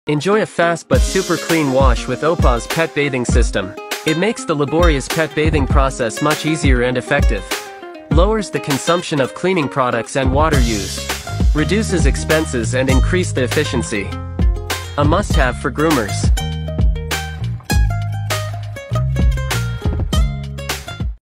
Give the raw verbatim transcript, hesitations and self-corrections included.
Enjoy a fast but super clean wash with O P A W Z Pet Bathing System. It makes the laborious pet bathing process much easier and effective. Lowers the consumption of cleaning products and water use. Reduces expenses and increase the efficiency. A must-have for groomers.